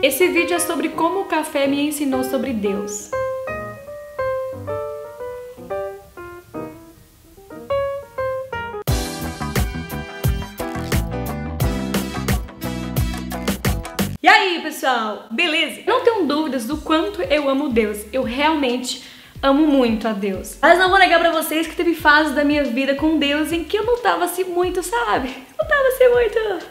Esse vídeo é sobre como o café me ensinou sobre Deus. E aí, pessoal? Beleza? Não tenho dúvidas do quanto eu amo Deus. Eu realmente amo muito a Deus. Mas não vou negar pra vocês que teve fases da minha vida com Deus em que eu não tava assim muito, sabe? Não tava assim muito...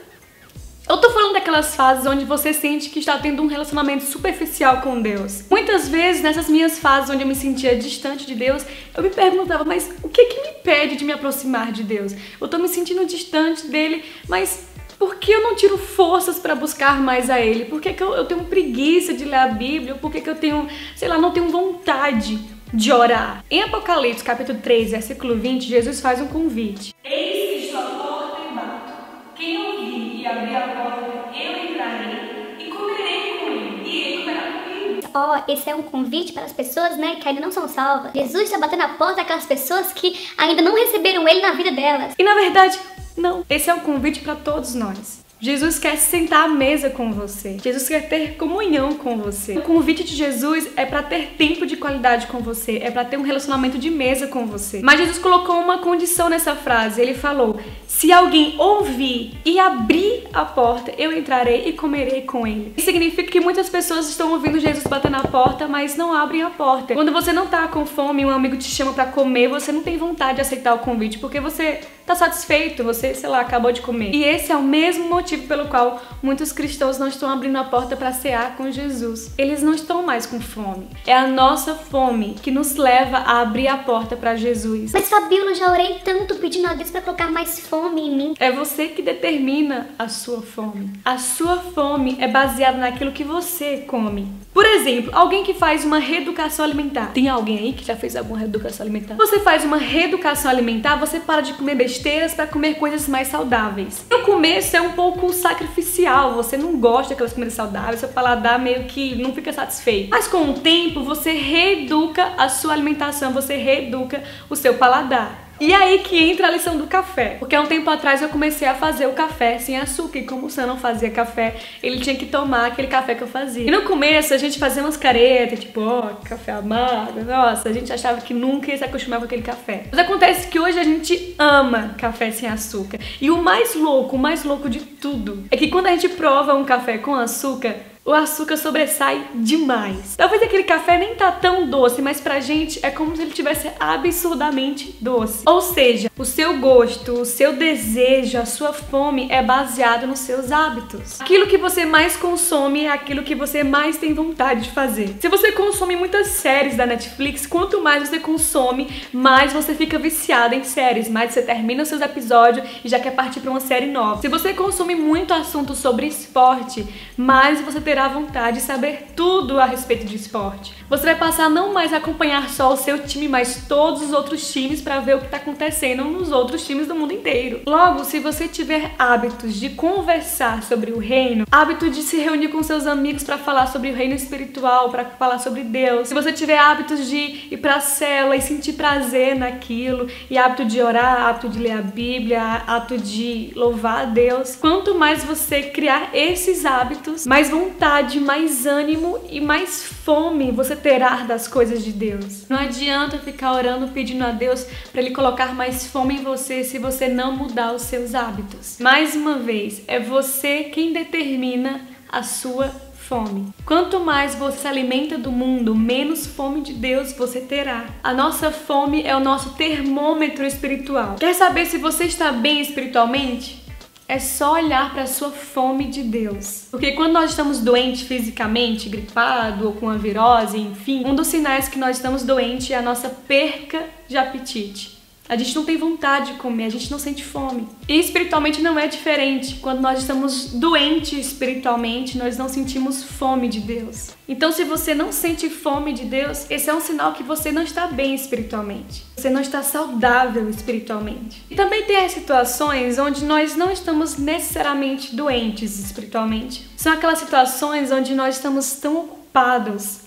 Eu tô falando daquelas fases onde você sente que está tendo um relacionamento superficial com Deus. Muitas vezes, nessas minhas fases onde eu me sentia distante de Deus, eu me perguntava, mas o que me impede de me aproximar de Deus? Eu tô me sentindo distante dele, mas... por que eu não tiro forças para buscar mais a Ele? Por que eu tenho preguiça de ler a Bíblia? Por que eu tenho, sei lá, não tenho vontade de orar? Em Apocalipse, capítulo 3, versículo 20, Jesus faz um convite. Eis que estou à porta e bato. Quem ouvir e abrir a porta, eu entrarei e comerei com ele, e ele comerá comigo. Esse é um convite para as pessoas, né, que ainda não são salvas. Jesus está batendo a porta daquelas pessoas que ainda não receberam Ele na vida delas. E na verdade... não, esse é um convite para todos nós. Jesus quer se sentar à mesa com você. Jesus quer ter comunhão com você. O convite de Jesus é para ter tempo de qualidade com você, é para ter um relacionamento de mesa com você. Mas Jesus colocou uma condição nessa frase. Ele falou: se alguém ouvir e abrir a porta, eu entrarei e comerei com ele. Isso significa que muitas pessoas estão ouvindo Jesus bater na porta, mas não abrem a porta. Quando você não tá com fome e um amigo te chama para comer, você não tem vontade de aceitar o convite, porque você tá satisfeito, você, sei lá, acabou de comer. E esse é o mesmo motivo pelo qual muitos cristãos não estão abrindo a porta para cear com Jesus. Eles não estão mais com fome. É a nossa fome que nos leva a abrir a porta para Jesus. Mas Fabíola, eu já orei tanto pedindo a Deus para colocar mais fome em mim. É você que determina a sua fome. A sua fome é baseada naquilo que você come. Por exemplo, alguém que faz uma reeducação alimentar. Tem alguém aí que já fez alguma reeducação alimentar? Você faz uma reeducação alimentar, você para de comer besteiras para comer coisas mais saudáveis. No começo é um pouco sacrificial, você não gosta daquelas comidas saudáveis, seu paladar meio que não fica satisfeito. Mas com o tempo você reeduca a sua alimentação, você reeduca o seu paladar. E aí que entra a lição do café. Porque há um tempo atrás eu comecei a fazer o café sem açúcar. E como o Sam não fazia café, ele tinha que tomar aquele café que eu fazia. E no começo a gente fazia umas caretas, tipo, café amargo. Nossa, a gente achava que nunca ia se acostumar com aquele café. Mas acontece que hoje a gente ama café sem açúcar. E o mais louco de tudo é que quando a gente prova um café com açúcar, o açúcar sobressai demais. Talvez aquele café nem tá tão doce, mas pra gente é como se ele tivesse absurdamente doce. Ou seja, o seu gosto, o seu desejo, a sua fome é baseado nos seus hábitos. Aquilo que você mais consome é aquilo que você mais tem vontade de fazer. Se você consome muitas séries da Netflix, quanto mais você consome, mais você fica viciado em séries, mais você termina os seus episódios e já quer partir pra uma série nova. Se você consome muito assunto sobre esporte, mais você terá vontade de saber tudo a respeito de esporte. Você vai passar a não mais acompanhar só o seu time, mas todos os outros times para ver o que está acontecendo nos outros times do mundo inteiro. Logo, se você tiver hábitos de conversar sobre o reino, hábito de se reunir com seus amigos para falar sobre o reino espiritual, para falar sobre Deus, se você tiver hábitos de ir para a célula e sentir prazer naquilo, e hábito de orar, hábito de ler a Bíblia, hábito de louvar a Deus, quanto mais você criar esses hábitos, mais vontade, mais ânimo e mais fome você terá das coisas de Deus. Não adianta ficar orando pedindo a Deus para Ele colocar mais fome em você se você não mudar os seus hábitos. Mais uma vez, é você quem determina a sua fome. Quanto mais você se alimenta do mundo, menos fome de Deus você terá. A nossa fome é o nosso termômetro espiritual. Quer saber se você está bem espiritualmente? É só olhar para a sua fome de Deus. Porque quando nós estamos doentes fisicamente, gripado ou com uma virose, enfim, um dos sinais que nós estamos doentes é a nossa perca de apetite. A gente não tem vontade de comer, a gente não sente fome. E espiritualmente não é diferente. Quando nós estamos doentes espiritualmente, nós não sentimos fome de Deus. Então, se você não sente fome de Deus, esse é um sinal que você não está bem espiritualmente. Você não está saudável espiritualmente. E também tem as situações onde nós não estamos necessariamente doentes espiritualmente. São aquelas situações onde nós estamos tão ocupados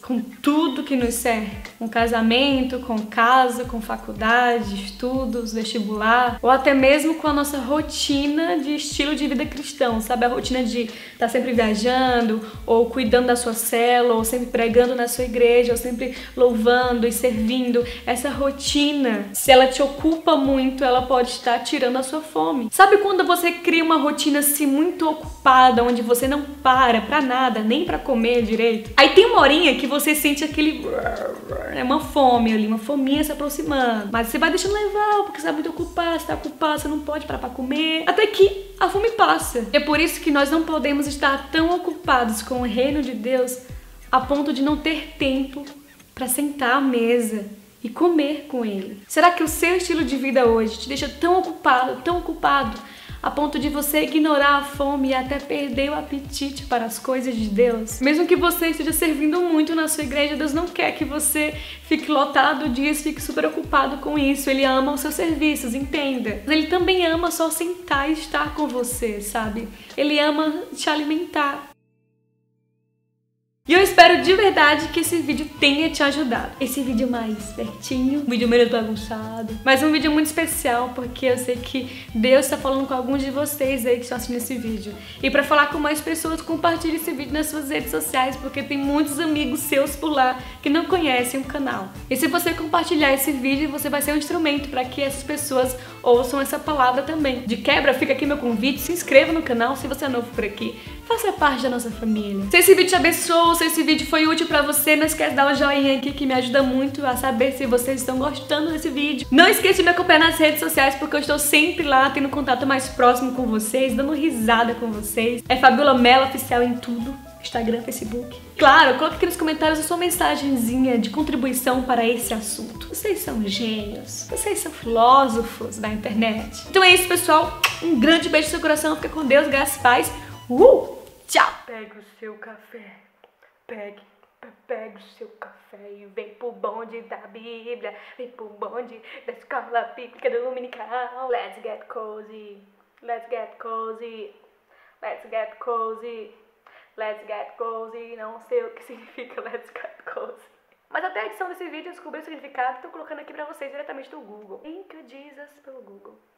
com tudo que nos cerca, com casamento, com casa, com faculdade, estudos, vestibular, ou até mesmo com a nossa rotina de estilo de vida cristão, sabe? A rotina de estar sempre viajando, ou cuidando da sua célula, ou sempre pregando na sua igreja, ou sempre louvando e servindo. Essa rotina, se ela te ocupa muito, ela pode estar tirando a sua fome. Sabe quando você cria uma rotina assim muito ocupada, onde você não para pra nada, nem pra comer direito? Aí tem uma horinha que você sente aquele... é uma fome ali, uma fominha se aproximando. Mas você vai deixando levar, porque você tá muito ocupado, você tá ocupado, você não pode parar pra comer. Até que a fome passa. É por isso que nós não podemos estar tão ocupados com o reino de Deus a ponto de não ter tempo pra sentar à mesa e comer com Ele. Será que o seu estilo de vida hoje te deixa tão ocupado, a ponto de você ignorar a fome e até perder o apetite para as coisas de Deus? Mesmo que você esteja servindo muito na sua igreja, Deus não quer que você fique lotado disso, fique super ocupado com isso. Ele ama os seus serviços, entenda. Mas Ele também ama só sentar e estar com você, sabe? Ele ama te alimentar. E eu espero de verdade que esse vídeo tenha te ajudado. Esse vídeo mais pertinho, um vídeo meio bagunçado, mas um vídeo muito especial, porque eu sei que Deus está falando com alguns de vocês aí que estão assistindo esse vídeo. E para falar com mais pessoas, compartilhe esse vídeo nas suas redes sociais, porque tem muitos amigos seus por lá que não conhecem o canal. E se você compartilhar esse vídeo, você vai ser um instrumento para que essas pessoas ouçam essa palavra também. De quebra, fica aqui meu convite, se inscreva no canal se você é novo por aqui. Faça parte da nossa família. Se esse vídeo te abençoou, se esse vídeo foi útil pra você, não esquece de dar um joinha aqui que me ajuda muito a saber se vocês estão gostando desse vídeo. Não esqueça de me acompanhar nas redes sociais, porque eu estou sempre lá, tendo contato mais próximo com vocês, dando risada com vocês. É Fabiola Mello Oficial em tudo. Instagram, Facebook. Claro, coloque aqui nos comentários a sua mensagenzinha de contribuição para esse assunto. Vocês são gênios. Vocês são filósofos da internet. Então é isso, pessoal. Um grande beijo no seu coração. Fica com Deus, graças e paz. Tchau! Pega o seu café. Pega o seu café e vem pro bonde da Bíblia. Vem pro bonde da escola bíblica dominical. Let's get cozy. Let's get cozy. Let's get cozy. Let's get cozy. Não sei o que significa let's get cozy. Mas até a edição desse vídeo eu descobri o significado e tô colocando aqui pra vocês diretamente do Google. Thank you, Jesus, pelo Google.